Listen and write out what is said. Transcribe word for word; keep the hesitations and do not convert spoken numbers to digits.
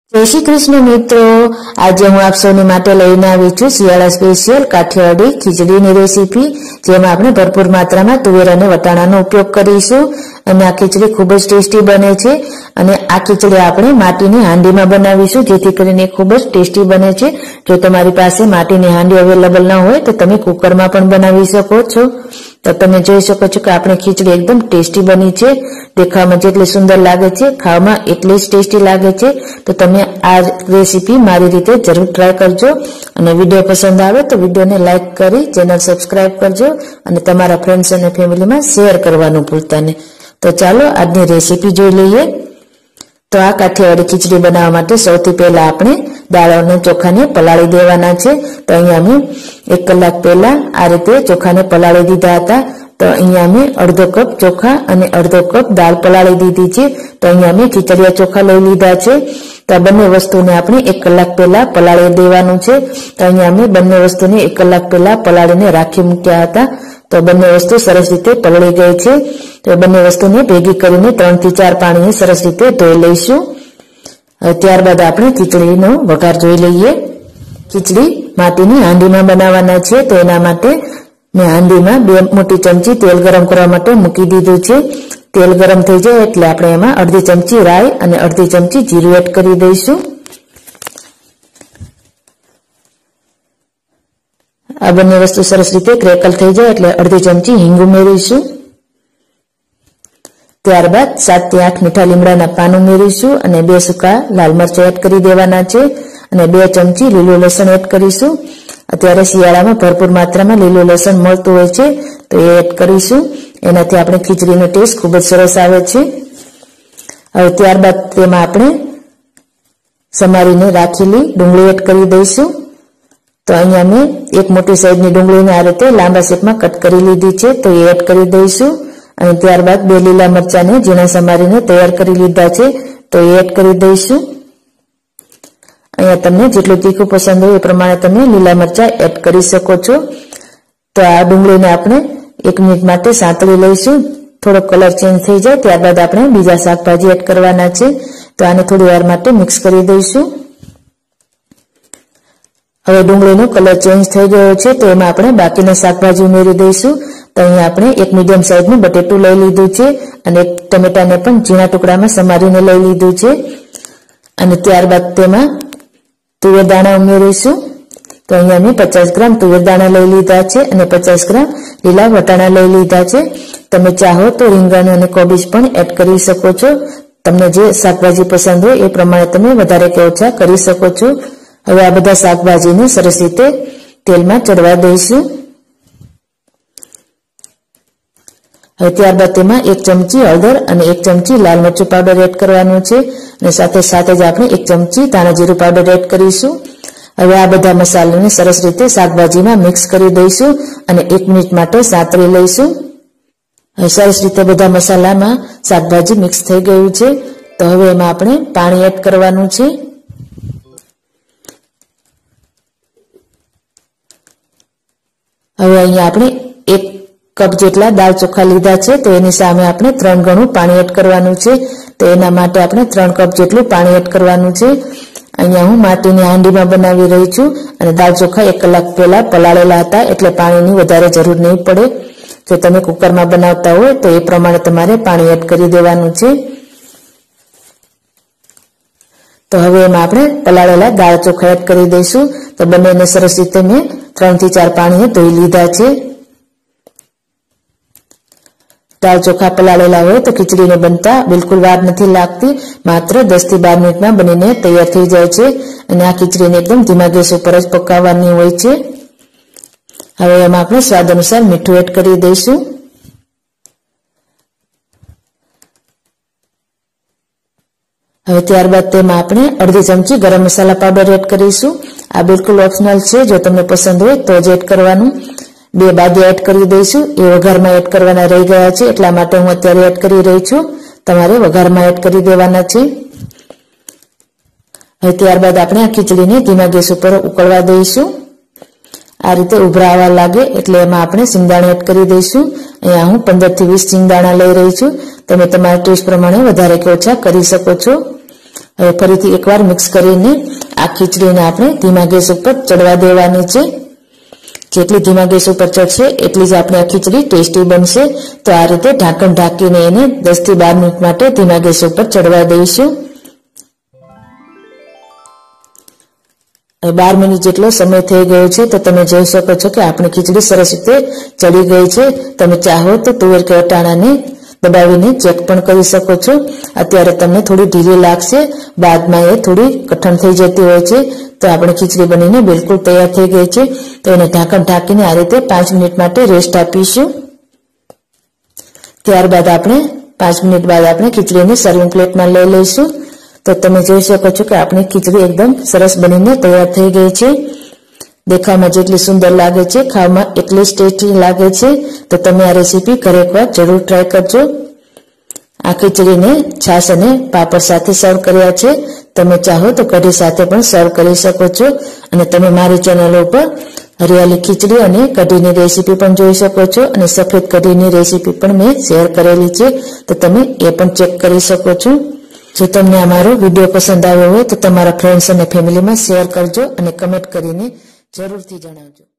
जय श्री कृष्ण मित्रों, आज हूँ आप सौनी माटे लईने आवी छुं शियाळा स्पेशियल काठियावाड़ी खीचड़ीनी रेसिपी, जेमां आपणे भरपूर मात्रामां तुवेर अने वटाणानो उपयोग करीशुं अने आ खीचड़ी खूब ज टेस्टी बने छे। अने आ खीचड़ी आपणे माटीनी हांडीमां बनावीशुं जेथी करीने खूब ज टेस्टी बने छे। जो तमारी पासे माटीनी हांडी अवेलेबल न होय तो तमे कुकरमां पण बनावी शको छो। तो तमे जोई शको छो के आपणी खीचड़ी एकदम टेस्टी बनी छे। देखावमां जेटली सुंदर लागे छे खावामां एटली ज टेस्टी लागे छे। तो तमे आ रेसिपी मारी रीते जरूर ट्राय करजो अने विडियो पसंद आवे तो विडियोने लाइक करी चेनल सब्सक्राइब करजो अने तमारा फ्रेंड्स अने फेमिलीमां शेर करवानुं भूलता नहीं। तो चलो आजनी रेसिपी जोई लईए। तो आ काठियावाड़ी खीचड़ी बनाववा माटे सौथी पहेला आपणे दाळ अने चोखाने पलाळी देवाना छे। तो अहींया अमे एक कलाक पहेला आ रीते चोखाने पलाळी दीधा हता। तो अहींया अमे अर्धो कप चोखा अने अर्धो कप दाळ पलाळी दीधी छे। तो अहींया अमे खीचड़िया चोखा लई लीधा छे। तो बंने वस्तुने आपणे एक कलाक पहेला पलाळी देवानुं छे। तो अहींया अमे बंने वस्तुने एक कलाक पहेला पलाळीने राखी मूक्या हता। तो बंने वस्तु सरस रीते पलળી गई छे। तो बंने वस्तुने भेगी करीने त्रण थी चार पाणीए सरस रीते धोई लईशुं। त्यारबाद आपणे खीचड़ीनो वघार जोई लईए। खीचड़ी माटीनी हांडीमां बनाववाना छे। तो एना माटे मैं हांडीमां बे मोटी चमची तेल गरम करवा माटे मूकी दीधुं छे। तेल गरम थई जाय एटले आपणे एमां अर्धी चमची राई अने अर्धी चमची जीरुं एड करी दईशुं। आ बंने वस्तु सरस रीते क्रेकल थई जाय एटले अर्धी चमची हींग उमेरीशुं। त्यारबाद सात थी आठ मीठा લીમડાના પાન ઉમેરીશું અને બે સૂકા લાલ મરચાં એડ કરી દેવાના છે અને બે ચમચી લીલું લસણ એડ કરીશું। અત્યારે શિયાળામાં ભરપૂર માત્રામાં લીલું લસણ મળતું હોય છે તો એ એડ કરીશું। એનાથી આપણે ખીચડીનો ટેસ્ટ ખૂબ જ સરસ આવે છે। હવે ત્યારબાદ તેમાં આપણે સમારીને રાખેલી ડુંગળી એડ કરી દઈશું। તો અહીંયા મેં એક મોટી સાઈઝની ડુંગળીને આ રીતે લાંબા શેપમાં કટ કરી લીધી છે તો એ એડ કરી દઈશું। અને ત્યારબાદ બે લીલા મરચાને ઝીણા સમારીને તૈયાર કરી લીધા છે તો એ એડ કરી દઈશું। અહીંયા તમને જેટલું તીખું પસંદ હોય એ પ્રમાણે તમે લીલા મરચા એડ કરી શકો છો। તો આ ડુંગળીને આપણે એક મિનિટ માટે સાંતળી લઈશું। થોડો કલર ચેન્જ થઈ જાય ત્યારબાદ આપણે બીજા શાકભાજી એડ કરવાના છે। તો આને થોડી વાર માટે મિક્સ કરી દઈશું। હવે ડુંગળીનો કલર ચેન્જ થઈ ગયો છે તો એમાં આપણે બાકીના શાકભાજી ઉમેરી દઈશું। तो अहीं आपणे एक मीडियम साइज नुं बटेटुं लई लीधुं छे अने एक टमेटाने पण झीणा टुकडामां समारीने लई लीधुं छे अने त्यारबाद तेमां तुवेर दाणा उमेरीशुं। तो अहीं अमे पचास ग्राम तुवेर दाणा लई लीधा छे अने पचास ग्राम लीला वटाणा लई लीधा छे। तमे चाहो तो રીંગણ अने कोबीज पण एड करी शको छो। तमने जे शाकभाजी पसंद होय ए प्रमाणे तमे वधारे के ओछा करी शको छो। हवे आ बधा शाकभाजीने सरस रीते तेलमां चढ़वा दईशुं। હવે ત્યારબાદ તેમાં એક ચમચી હળદર અને એક ચમચી લાલ મરચું પાવડર એડ કરવાનું છે અને સાથે સાથે જ આપણે એક ચમચી ધાણા જીરું પાવડર એડ કરીશું। હવે આ બધા મસાલાને સરસ રીતે શાકભાજીમાં મિક્સ કરી દઈશું અને એક મિનિટ માટે સાંતળી લઈશું। હવે સરસ રીતે બધા મસાલામાં શાકભાજી મિક્સ થઈ ગયું છે તો હવે એમાં આપણે પાણી એડ કરવાનું છે। હવે અહીંયા આપણે એક कप जेटला दाळ चोखा लीधा छे तो एनी सामे आपणे त्रण गणुं पाणी एड करवानुं छे। तो एना माटे आपणे त्रण कप जेटलुं पाणी एड करवानुं छे। अहींया हुं माटीनी हांडीमां बनावी रही छुं अने दाळ चोखा एक कलाक पहेला पलाळेला हता एटले पाणीनी वधारे जरूर नहीं पड़े। जो तमे कुकरमां बनावता होय तो ए प्रमाणे तमारे पाणी एड करी देवानुं छे। तो हवे एमां आपणे पलाळेला दाळ चोखा एड करी दईशुं। तो बंनेने सरस रीते मैं त्रण थी चार पाणीए धोई लीधा छे। दाळ चोखा पलाळेला होय तो खीचड़ीने बनता बिल्कुल वार नथी लागती। मात्र दस थी बार मिनिट में बनीने तैयार थई जाय छे अने आ खीचड़ीने एकदम धीमा गैस पर ज पकाववानी होय छे। हवे एमां आपणे स्वाद अनुसार मीठुं एड करी दईशुं। हवे त्यारबाद तेमां आपणे अर्धी चमची गरम मसाला पाउडर एड करीशुं। आ बिल्कुल ऑप्शनल छे, जो तमने पसंद होय तो ज एड करवानुं। બે બાદિયા એડ કરી દઈશું। એ વઘારમાં એડ કરવાના રહી ગયા છે એટલા માટે હું અત્યારે એડ કરી રહી છું। તમારે વઘારમાં એડ કરી દેવાના છે। હવે ત્યારબાદ આપણે આ ખીચડીને ધીમા ગેસ ઉપર ઉકળવા દઈશું। આ રીતે ઉભરા આવવા લાગે એટલે એમાં આપણે સિંગદાણા એડ કરી દઈશું। અહીંયા હું પંદર થી વીસ સિંગદાણા લઈ રહી છું। તમે તમારા ટેસ્ટ પ્રમાણે વધારે કે ઓછા કરી શકો છો। હવે ફરીથી એકવાર મિક્સ કરીને આ ખીચડીને આપણે ધીમા ગેસ ઉપર ચડવા દેવાની છે। જેટલી ધીમા ગેસ ઉપર ચડશે એટલી જ આપણે આ ખીચડી ટેસ્ટી બનશે। તો આ રીતે ઢાંકણ ઢાંકીને એને દસ થી બાર મિનિટ માટે ધીમા ગેસ ઉપર ચડવા દઈશું। બાર મિનિટ જેટલો સમય થઈ ગયો છે તો તમે જોઈ શકો છો કે આપણી ખીચડી સરસ રીતે ચડી ગઈ છે। તમે ચાહો તો તુવેર કે વટાણાને દબાવીને ચેક પણ કરી શકો છો। અત્યારે તમને થોડી ઢીલી લાગશે, બાદમાં એ થોડી કઠણ થઈ જતી હોય છે। તો આપણી ખીચડી બનીને બિલકુલ તૈયાર થઈ ગઈ છે। તો એને ઢાંકણ ઢાંકીને આ રીતે પાંચ મિનિટ માટે રેસ્ટ આપીશું। ત્યારબાદ આપણે પાંચ મિનિટ બાદ આપણે ખીચડીને સર્વિંગ પ્લેટમાં લઈ લઈશું। તો તમે જોઈ શકો છો કે આપણી ખીચડી એકદમ સરસ બનીને તૈયાર થઈ ગઈ છે। દેખાવમાં જેટલી સુંદર લાગે છે, ખાવામાં એટલી જ ટેસ્ટી લાગે છે। તો તમે આ રેસીપી ઘરે એકવાર જરૂર ટ્રાય કરજો। આ ખીચડીને છાશ અને પાપડ સાથે સર્વ કર્યા છે। તમે ચાહો તો કઢી સાથે પણ સર્વ કરી શકો છો। અને તમે મારી ચેનલ ઉપર હરિયાળી ખીચડી અને કઢીની રેસીપી પણ જોઈ શકો છો અને સફેદ કઢીની રેસીપી પણ મેં શેર કરેલી છે। તો તમે એ પણ ચેક કરી શકો છો। જો તમને અમારો વિડીયો પસંદ આવ્યો હોય તો તમારા ફ્રેન્ડ્સ અને ફેમિલીમાં શેર કરજો અને કમેન્ટ કરીને જરૂરથી જણાવજો।